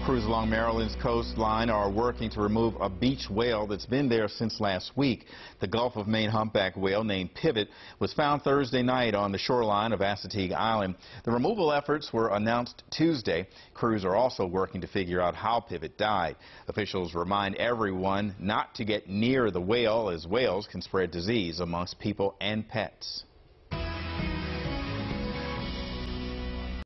Crews along Maryland's coastline are working to remove a beach whale that's been there since last week. The Gulf of Maine humpback whale named Pivot was found Thursday night on the shoreline of Assateague Island. The removal efforts were announced Tuesday. Crews are also working to figure out how Pivot died. Officials remind everyone not to get near the whale, as whales can spread disease amongst people and pets.